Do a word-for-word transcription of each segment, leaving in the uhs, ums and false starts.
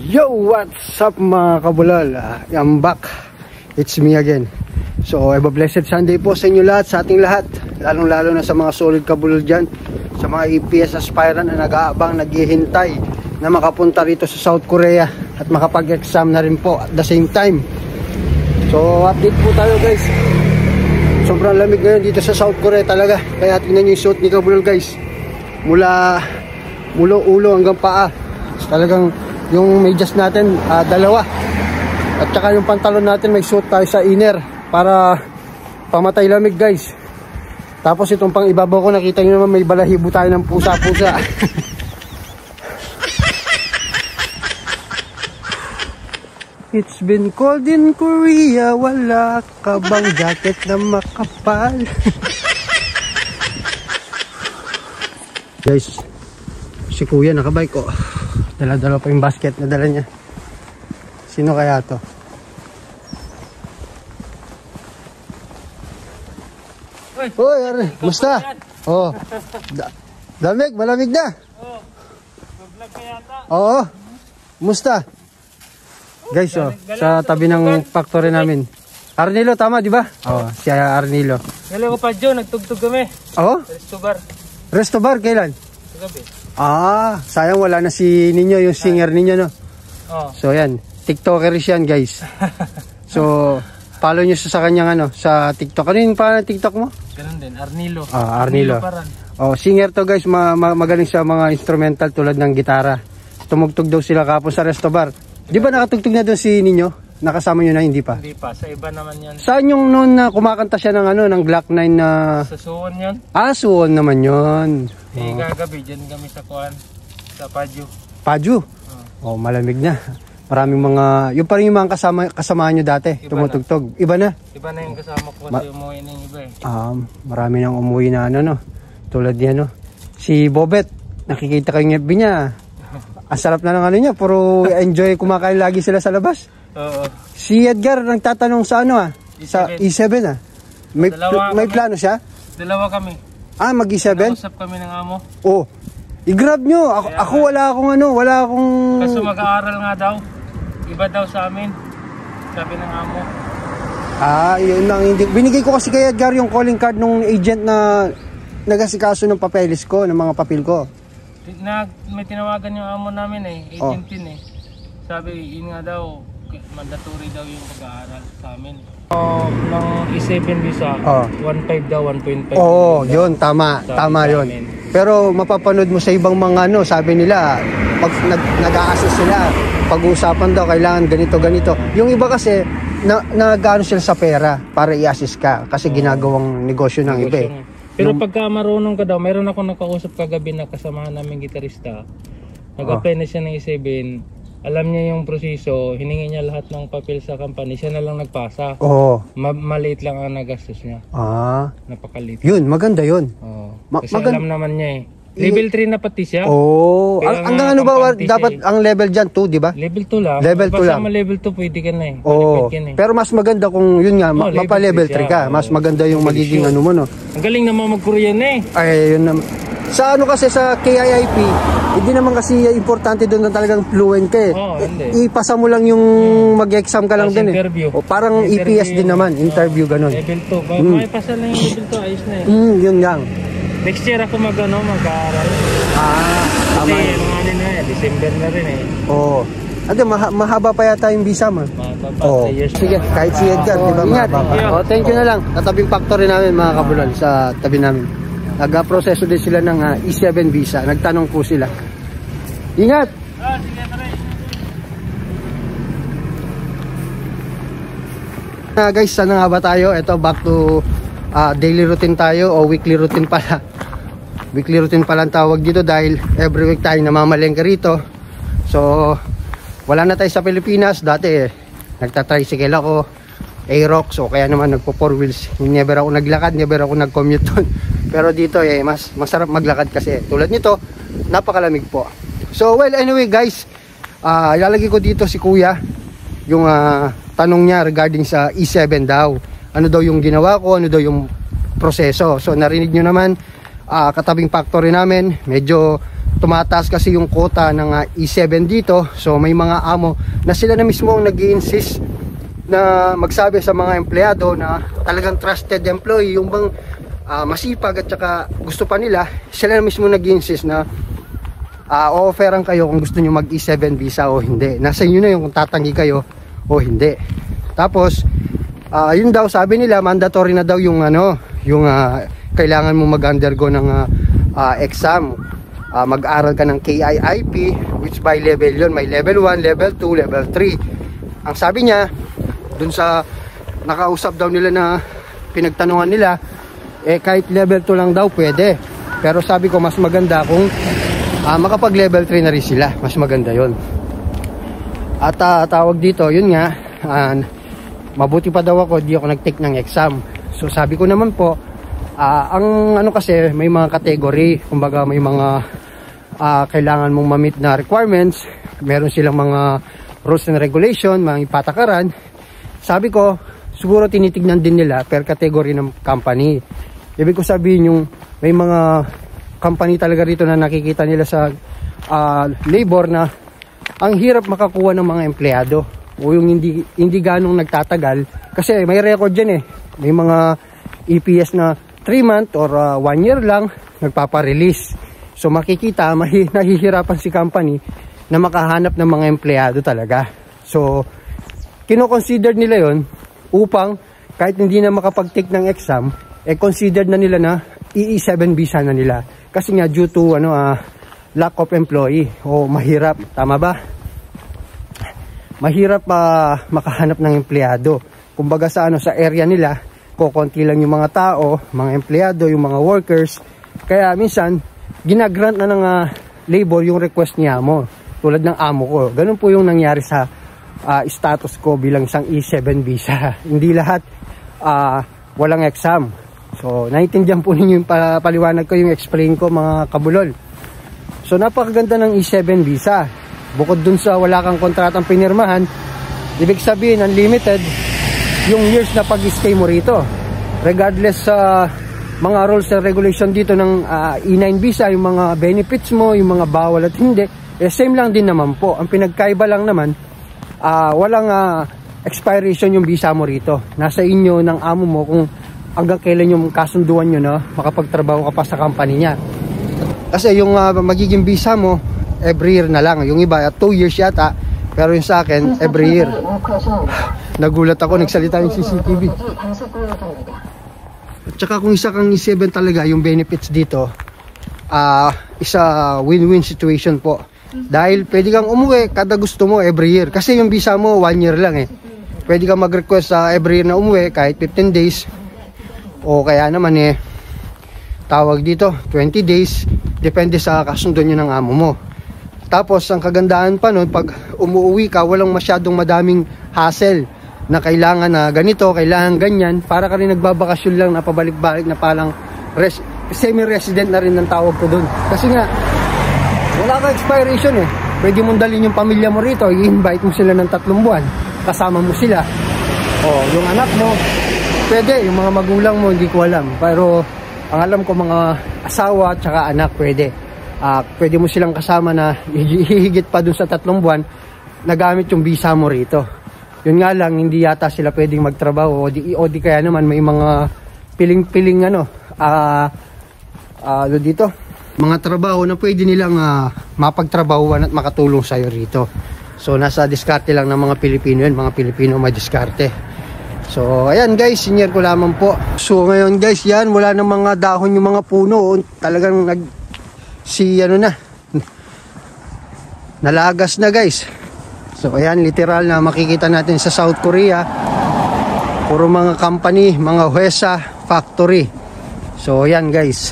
Yo, what's up mga kabulal? uh, I'm back. It's me again. So, have a blessed Sunday po sa inyo lahat, sa ating lahat, lalong lalo na sa mga solid kabulal dyan, sa mga E P S aspirant na nag-aabang, naghihintay na makapunta rito sa South Korea at makapag-exam na rin po at the same time. So, update po tayo guys. Sobrang lamig ngayon dito sa South Korea talaga, kaya tingnan nyo yung suit ni kabulal guys, mula mula ulo hanggang paa. Talagang yung medyas natin uh, dalawa, at saka yung pantalon natin may suit tayo sa inner para pamatay lamig guys. Tapos itong pang ibabaw ko, nakita nyo naman may balahibo tayo ng pusa-pusa. It's been cold in Korea, wala ka bang jacket na makapal? Guys, si kuya nakabike oh. Dala-dala pa yung basket na dala niya. Sino kaya to? Hoy, Hoy are, musta? Oh. Da Damig, malamig na. Oh. Vlog kaya ta? Oo. Musta? Guys, oh, sa tabi ng factory namin. Arnilo, tama, di ba? Oh, si Arnilo. Hello ko pa, Joe, nagtugtog kami. Oh? Resto bar. Resto bar, kailan? Gabi. Ah, sayang wala na si Ninyo, yung singer ninyo, no? Oh. So, yan. TikTokers yan, guys. So, follow nyo sa kanyang, ano, sa TikTok. Ano yung pa TikTok mo? Ganun din, Arnilo. Ah, Arnilo. Oh, singer to, guys. Ma ma magaling sa mga instrumental tulad ng gitara. Tumugtog daw sila kapon sa resto bar. Di ba nakatugtog na doon si Ninyo? Nakasama nyo na, hindi pa? Hindi pa, sa iba naman yan. Saan yung noon na kumakanta siya ng ano, ng Black Nine na... Sa Suwon yun. Ah, Suwon naman yun. Eh, oh. Gagabi, dyan kami sa Kuan, sa Paju. Paju? Oh, oh malamig na. Maraming mga, yung pa rin yung mga kasama, kasama nyo dati, iba tumutugtog. Na. Iba na? Iba na yung kasama ko kasi umuwi na yung iba eh. Um, marami nang umuwi na ano, no? Tulad niya, no? Si Bobet, nakikita kayo ng F B niya. Ang sarap na ng ano niya, puro enjoy, kumakain lagi sila sa labas. Oo. Si Edgar nagtatanong sa ano ah, E seven. Sa E seven ah. May pl may plano siya? Dalawa kami. Ah, mag E seven? Nausap kami ng amo. Oh. I-grab nyo. Ako, Kaya, ako wala akong ano, wala akong... Kaso mag-aaral nga daw. Iba daw sa amin. Sabi ng amo. Ah, yun lang. Hindi. Binigay ko kasi kay Edgar yung calling card nung agent na nagasikaso ng papeles ko, ng mga papel ko. Na, may tinawagan yung amo namin eh, agent din oh. eh. Sabi, yun nga daw, mandatory daw yung pag-aaral sa amin. Uh, ng E seven visa, oh. one point five daw, one point five. Oo, oh, yun, tama, tama yun. Pero mapapanood mo sa ibang mga ano, sabi nila, pag nag-a-assist sila, pag-uusapan daw, kailangan ganito, ganito. Yung iba kasi, na, nag-ano sila sa pera para i-assist ka, kasi oh. ginagawang negosyo ng negosyo iba eh. Pero yung, pagka marunong ka daw, mayroon ako nakausap kagabi na kasamahan namin gitarista. Nag-apply oh. na siya ng E seven. Alam niya yung proseso, hiningi niya lahat ng papel sa company, siya na lang nagpasa. Oo. Ma maliit lang ang nagastos niya. Ah. Napakaliit. Yun, maganda yun. Oo. Ma Kasi alam naman niya eh. Level three na pati siya. Oo. Ang, hanggang ano ba, dapat siya, ang level dyan, two, di ba? Level two lang. Level two lang. Basta level two, pwede ka na eh. Oo. Eh. Pero mas maganda kung yun nga, oh, mapa-level three ka. Mas maganda yung magiging ano mo, no? Ang galing naman mag-Korean eh. Ay, yun naman. Sa ano kasi sa K I I P, hindi naman kasi importante doon na talagang fluent ka eh. Oh, ipasa mo lang yung hmm. mag-exam ka lang din eh. O, parang interview E P S din naman, interview ganun. Level two. Hmm. May pasa lang yung level two, ayos na eh. Hmm, yun lang. Next year ako mag-ano, mag-aaral. Ah, tama. Kasi yung ano na eh, December na rin eh. Oo. Ate, maha mahaba pa yata yung visa mo. Mahaba pa, oh. years. Sige, kahit si Edgar, oh, di ba? Ingat. Oh, thank you na lang. Tatabing factory namin mga kabulal sa tabi namin. Nag-proseso din sila ng uh, E seven visa. Nagtanong po sila. Ingat! Ah, sige, uh, guys, saan nga ba tayo? Ito, back to uh, daily routine tayo o weekly routine pala. Weekly routine pala ang tawag dito dahil every week tayo namamalengke rito. So, wala na tayo sa Pilipinas. Dati, eh, nagtatricycle ako. A-Rock, so kaya naman nagpo four wheels. Never ako naglakad, never ako nag-commute doon. Pero dito eh, mas masarap maglakad kasi tulad nito, napakalamig po. So well, anyway guys, uh, ilalagay ko dito si kuya yung uh, tanong niya regarding sa E seven daw. Ano daw yung ginawa ko, ano daw yung proseso. So narinig nyo naman, uh, katabing factory namin, medyo tumataas kasi yung quota ng uh, E seven dito. So may mga amo na sila na mismo ang nag-i-insist na magsabi sa mga empleyado na talagang trusted employee, yung bang uh, masipag at saka gusto pa nila, sila na mismo nag-i-insist na uh, o-offeran kayo kung gusto nyo mag E seven visa o hindi. Nasa inyo na yung kung tatanggi kayo o hindi. Tapos uh, yun daw, sabi nila mandatory na daw yung ano, yung uh, kailangan mo mag-undergo ng uh, uh, exam. Uh, mag-aral ka ng K I I P, which by level yun, may level one, level two, level three. Ang sabi niya dun sa nakausap daw nila na pinagtanungan nila, eh kahit level two lang daw pwede, pero sabi ko mas maganda kung uh, makapag level three na rin sila, mas maganda yon. At uh, tawag dito, yun nga, uh, mabuti pa daw ako di ako nag-take ng exam. So sabi ko naman po, uh, ang ano kasi may mga category, kumbaga may mga uh, kailangan mong ma-meet na requirements, meron silang mga rules and regulation, mga patakaran. Sabi ko, siguro tinitignan din nila per category ng company. Ibig ko sabihin yung may mga company talaga rito na nakikita nila sa uh, labor na ang hirap makakuha ng mga empleyado o yung hindi, hindi ganong nagtatagal. Kasi may record dyan eh. May mga E P S na three month or uh, one year lang nagpaparelease. So makikita, mahi, nahihirapan si company na makahanap ng mga empleyado talaga. So kino-consider nila yon upang kahit hindi na makapag-take ng exam, eh considered na nila na E seven visa na nila. Kasi nga due to ano, uh, lack of employee o mahirap, tama ba? Mahirap uh, makahanap ng empleyado. Kumbaga sa ano, sa area nila, kokonti lang yung mga tao, mga empleyado, yung mga workers. Kaya minsan ginagrant na ng uh, labor yung request niya mo. Tulad ng amo ko. Ganun po yung nangyari sa uh, status ko bilang isang E seven visa. Hindi lahat uh, walang exam. So naiintindihan po ninyo yung paliwanag ko, yung explain ko mga kabulol. So napakaganda ng E seven visa. Bukod dun sa wala kang kontratang pinirmahan, ibig sabihin unlimited yung years na pag-stay mo rito. Regardless sa uh, mga rules and regulation dito ng uh, E nine visa, yung mga benefits mo, yung mga bawal at hindi, eh same lang din naman po. Ang pinagkaiba lang naman, uh, walang uh, expiration yung visa mo rito. Nasa inyo ng amo mo kung hanggang kailan yung kasunduan nyo na makapagtrabaho ka pa sa company niya. Kasi yung uh, magiging visa mo, every year na lang. Yung iba, two years yata. Pero yung sa akin, every year. Nagulat ako, nagsalita yung C C T V. At saka kung isa kang E seven talaga, yung benefits dito, uh, isa win-win situation po. Dahil pwede kang umuwi kada gusto mo every year. Kasi yung visa mo, one year lang eh. Pwede kang mag-request sa uh, every year na umuwi, kahit fifteen days. O kaya naman eh, tawag dito, twenty days. Depende sa kasundo nyo ng amo mo. Tapos ang kagandahan pa nun, pag umuwi ka, walang masyadong madaming hassle na kailangan na ganito, kailangan ganyan. Para ka rin nagbabakasyon lang na pabalik-balik na palang res semi-resident na rin ng tawag ko dun. Kasi nga, wala ka expiration eh. Pwede mong dalhin yung pamilya mo rito, i-invite mo sila ng tatlong buwan, kasama mo sila. O, yung anak mo, pwede, yung mga magulang mo, hindi ko alam. Pero ang alam ko, mga asawa at saka anak, pwede. Uh, pwede mo silang kasama na hihigit pa dun sa tatlong buwan na gamit yung visa mo rito. Yun nga lang, hindi yata sila pwedeng magtrabaho o di, o di kaya naman may mga piling-piling ano, uh, uh, dito, mga trabaho na pwede nilang uh, mapagtrabahuan at makatulong sa'yo rito. So nasa diskarte lang ng mga Pilipino yun, mga Pilipino may diskarte. So ayan guys, senior ko lamang po. So ngayon guys, yan, wala ng mga dahon yung mga puno. Talagang nag si ano na, nalagas na guys. So ayan, literal na makikita natin sa South Korea, puro mga company, mga huesa, factory. So ayan guys.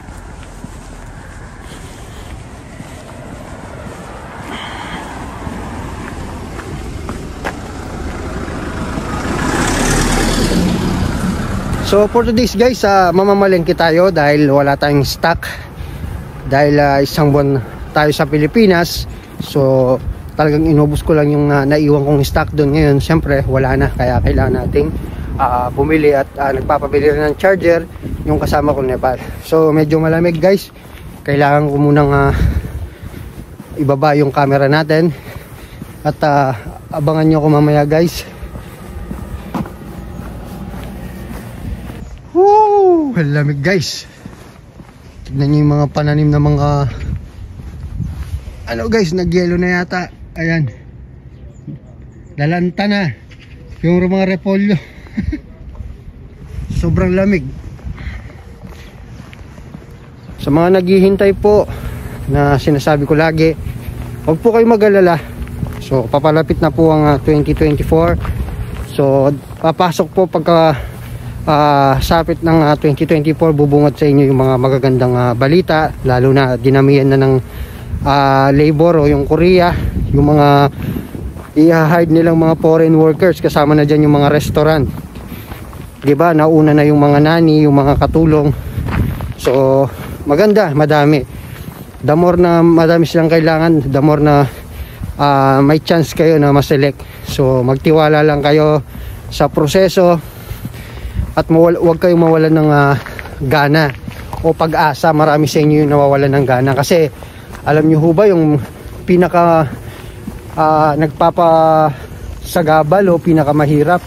So for today's guys, uh, mamamalengke tayo dahil wala tayong stock. Dahil uh, isang buwan tayo sa Pilipinas. So talagang inubos ko lang yung uh, naiwan kong stock doon. Ngayon syempre wala na, kaya kailangan nating uh, bumili at uh, nagpapabili rin ng charger yung kasama ko Nepal. So medyo malamig guys, kailangan ko munang uh, ibaba yung camera natin. At uh, abangan nyo ako mamaya guys. Woo! Lamig guys. Tignan nyo yung mga pananim na mga ano guys, nagyelo na yata. Ayan, lalanta na yung mga repolyo. Sobrang lamig. Sa mga naghihintay po na sinasabi ko lagi, huwag po kayo mag-alala. So papalapit na po ang uh, twenty twenty-four. So papasok po pagka uh, sapit ng uh, twenty twenty-four, bubungat sa inyo yung mga magagandang uh, balita. Lalo na dinamihan na ng uh, labor o yung Korea, yung mga i-hide nilang mga foreign workers, kasama na dyan yung mga restaurant, diba? Nauna na yung mga nani, yung mga katulong. So maganda, madami. The more na madami silang kailangan, the more na uh, may chance kayo na ma-select. So magtiwala lang kayo sa proseso at huwag kayong mawalan ng uh, gana o pag-asa. Marami sa inyo yung nawawalan ng gana kasi alam nyo ho ba yung pinaka uh, nagpapasagabal o pinaka mahirap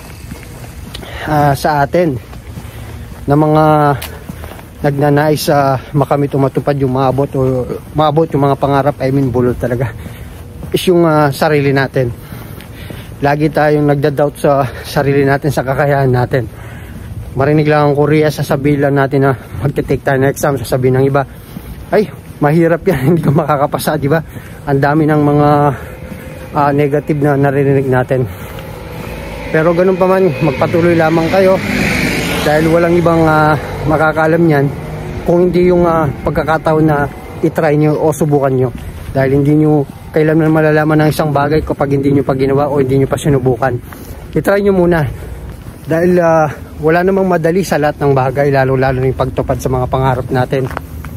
uh, sa atin na mga nagnanais sa uh, makamit o matupad yung maabot o maabot yung mga pangarap, I mean bulol talaga, is yung uh, sarili natin. Lagi tayong nagda-doubt sa sarili natin, sa kakayahan natin. Marinig lang ang Korea, sasabihin lang natin na magte-take tayo ng exam, sasabihin ng iba, ay mahirap yan, hindi ka makakapasa, di ba? Ang dami ng mga uh, negative na naririnig natin. Pero ganun pa man, magpatuloy lamang kayo dahil walang ibang uh, makakaalam yan kung hindi yung uh, pagkakataon na itry nyo o subukan nyo. Dahil hindi nyo kailanman malalaman ng isang bagay kapag hindi nyo pa ginawa o hindi nyo pa sinubukan. Itry nyo muna dahil uh, wala namang madali sa lahat ng bagay, lalo lalo yung pagtupad sa mga pangarap natin.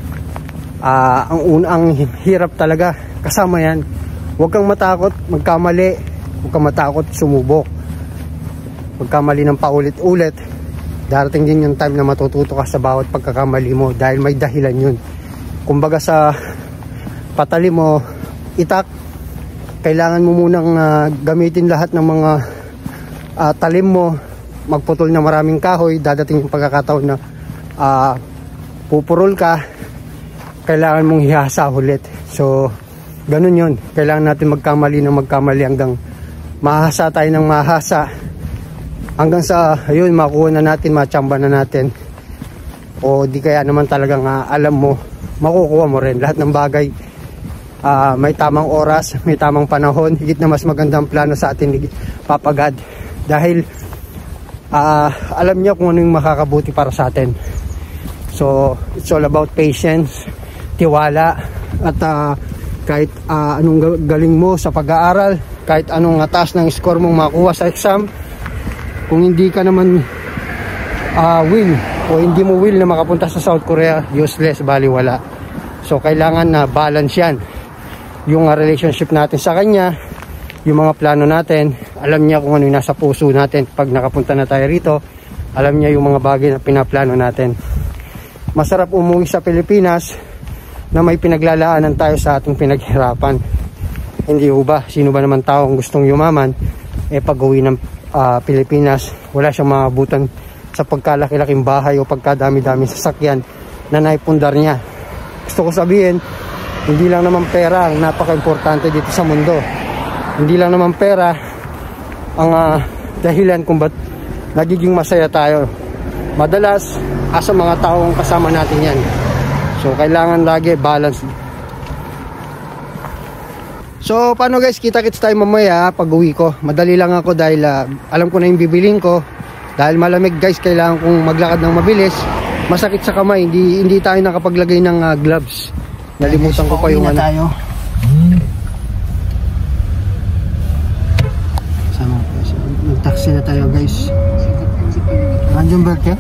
Uh, ang unang hirap talaga kasama yan. Huwag kang matakot magkamali, huwag kang matakot sumubok. Magkamali ng paulit-ulit, darating din yung time na matututo ka sa bawat pagkakamali mo dahil may dahilan yun. Kumbaga sa patali mo itak, kailangan mo munang uh, gamitin lahat ng mga uh, talim mo, magputol na maraming kahoy. Dadating yung pagkakataon na uh, pupurol ka, kailangan mong hihasa ulit. So ganun yun, kailangan natin magkamali ng magkamali hanggang mahasa tayo ng mahasa, hanggang sa ayun makuha na natin, machamba na natin, o di kaya naman talagang uh, alam mo, makukuha mo rin lahat ng bagay. Uh, may tamang oras, may tamang panahon, higit na mas magandang plano sa atin ni Papa God, dahil uh, alam niya kung ano yung makakabuti para sa atin. So it's all about patience, tiwala, at uh, kahit uh, anong galing mo sa pag-aaral, kahit anong taas ng score mong makuha sa exam, kung hindi ka naman uh, will o hindi mo will na makapunta sa South Korea, useless, baliwala. So kailangan na balance yan, yung uh, relationship natin sa kanya, yung mga plano natin. Alam niya kung ano yung nasa puso natin pag nakapunta na tayo rito. Alam niya yung mga bagay na pinaplano natin. Masarap umuwi sa Pilipinas na may pinaglalaanan tayo sa ating pinaghirapan. Hindi ho ba? Sino ba naman tao ang gustong yumaman, eh pag uwi ng uh, Pilipinas, wala siyang maabutan sa pagkalaki-laking bahay o pagkadami-daming sasakyan na naipundar niya. Gusto ko sabihin, hindi lang naman pera ang napaka-importante dito sa mundo. Hindi lang naman pera ang uh, dahilan kung ba't nagiging masaya tayo. Madalas, asa mga taong kasama natin yan. So, kailangan lagi balance. So, paano guys, kita-kits tayo mamaya pag uwi ko. Madali lang ako dahil uh, alam ko na yung bibiling ko. Dahil malamig guys, kailangan kong maglakad ng mabilis. Masakit sa kamay, hindi, hindi tayo nakapaglagay ng uh, gloves. Nalimutan ko pa yung ano. Tayo. Sama po. Nag-taxi na tayo guys. Nandiyan ba kayo?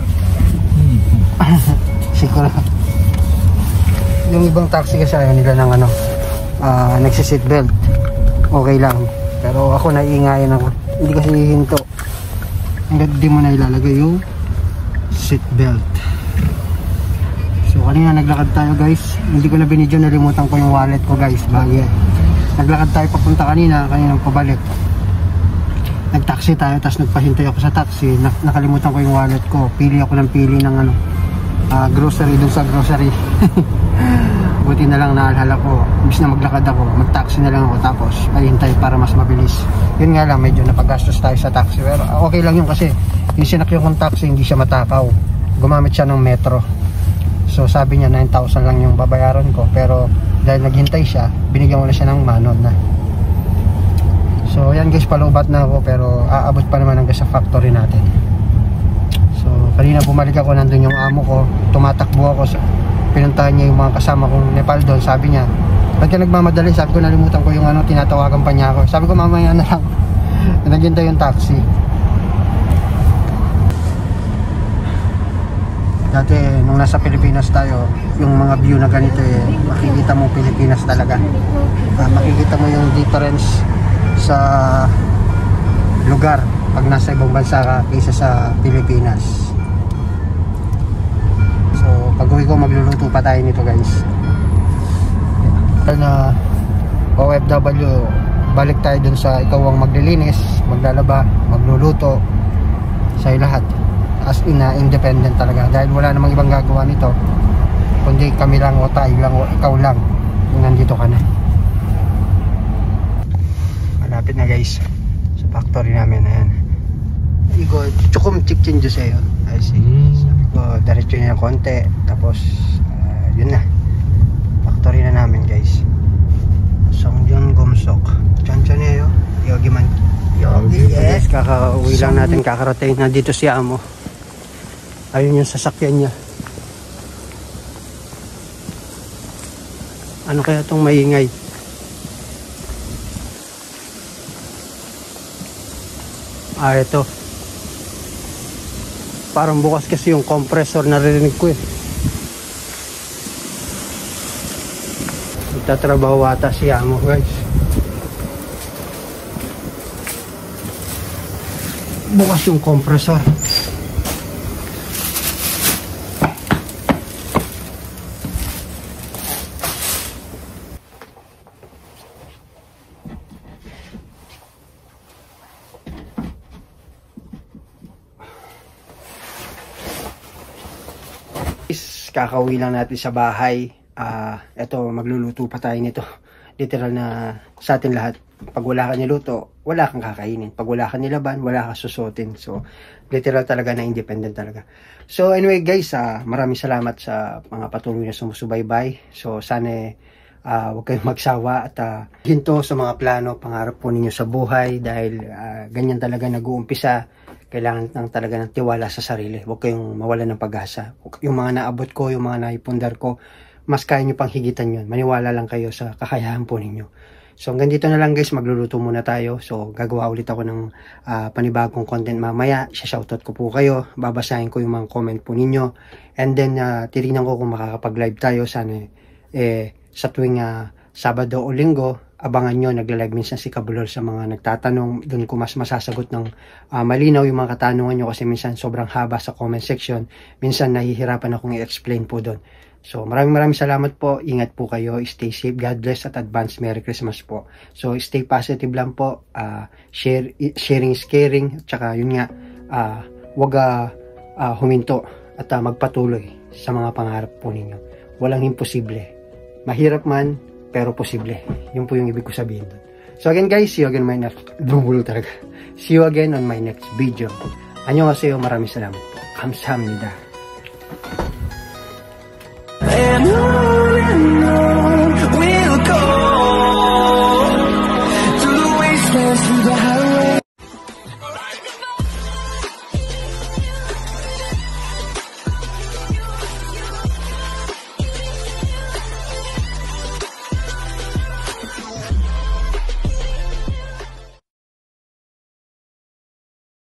Siguro. Yung ibang taxi kasi ayaw nila ng ano, uh, nagsiseatbelt. Okay lang. Pero ako naiingayan ako. Hindi kasi hihinto hanggang di mo na ilalagay yung seatbelt. So So kanina naglakad tayo guys, hindi ko na binidyo, nalimutan ko yung wallet ko guys. Bagay, naglakad tayo papunta kanina, kaninang pabalik nagtaxi tayo, tapos nagpahintay ako sa taxi, nakalimutan ko yung wallet ko, pili ako ng pili ng ano, uh, grocery dun sa grocery. Buti na lang naalala ko, imbis na maglakad ako, mag-taxi na lang ako, tapos pahintay para mas mabilis. Yun nga lang, medyo napagastos tayo sa taxi, pero okay lang yun kasi yung sinakyan kong taxi hindi siya matakaw, gumamit siya ng metro. So sabi niya nine thousand lang yung babayaran ko, pero dahil naghintay siya, binigyan ko na siya ng manod na. So yan guys, palubat na ako, pero aabot pa naman hanggang sa factory natin. So kanina bumalik ako, nandun yung amo ko, tumatakbo ako, pinuntahan niya yung mga kasama kong Nepal doon. Sabi niya, ba't ka nagmamadali? Sabi ko, nalimutan ko yung ano, tinatawagan pa niya ako. Sabi ko, mamaya na lang. Naghintay yung taxi. Dati nung nasa Pilipinas tayo, yung mga view na ganito eh, makikita mo Pilipinas talaga. Uh, makikita mo yung difference sa lugar pag nasa ibang bansa ka kaysa sa Pilipinas. So pag uwi ko, magluluto pa tayo nito guys. Na O F W, balik tayo dun sa ikaw ang maglilinis, maglalaba, magluluto, sa'yo lahat. As in na uh, independent talaga, dahil wala namang ibang gagawa nito kundi kami lang o tayo lang o ikaw lang yung nandito ka na. Malapit na guys sa factory namin. Ayan, igo chukum chicken juice sa'yo. I see. Sabi ko diretso niya ng konti, tapos uh, yun na, factory na namin guys. Songyeon Gomsok chan chan niya yo yogi man yogi. Yes, kakauwi lang natin, kakarating na dito si amo. Ayun yung sasakyan niya. Ano kaya itong maingay? Ah, ito. Parang bukas kasi yung compressor, narinig ko eh. Nagtatrabaho ata si amo guys. Bukas yung compressor. Kakauwi lang natin sa bahay. Uh, eto, magluluto pa tayo nito. Literal na sa atin lahat. Pag wala ka niluto, wala kang kakainin. Pag wala ka nilaban, wala ka susutin. So, literal talaga na independent talaga. So, anyway guys, uh, maraming salamat sa mga patuloy na sumusubaybay. So, sana uh, huwag kayong magsawa at uh, hinto sa mga plano, pangarap po ninyo sa buhay. Dahil uh, ganyan talaga nag-uumpisa. Kailangan lang talaga ng tiwala sa sarili. Huwag kayong mawalan ng pag-asa. Yung mga naabot ko, yung mga naipundar ko, mas kaya nyo pang higitan yun. Maniwala lang kayo sa kakayahan po ninyo. So hanggang dito na lang guys, magluluto muna tayo. So gagawa ulit ako ng uh, panibagong content mamaya. Shoutout ko po kayo. Babasahin ko yung mga comment po ninyo. And then uh, titignan ko kung makakapag-live tayo. Sana eh, sa tuwing uh, Sabado o Linggo, abangan nyo, nagla-live minsan si Kabulol sa mga nagtatanong. Doon ko mas masasagot ng uh, malinaw yung mga katanungan nyo, kasi minsan sobrang haba sa comment section. Minsan nahihirapan akong i-explain po doon. So maraming maraming salamat po. Ingat po kayo. Stay safe. God bless at advance Merry Christmas po. So stay positive lang po. Uh, share, sharing is caring. At saka yun nga, uh, wag uh, uh, huminto at uh, magpatuloy sa mga pangarap po ninyo. Walang imposible. Mahirap man, pero posible. Yun po yung ibig ko sabihin doon. So again guys, see you again on my next Dubulo talaga. See you again on my next video. Annyeonghaseyo, maraming salamat po. Kamsahamnida.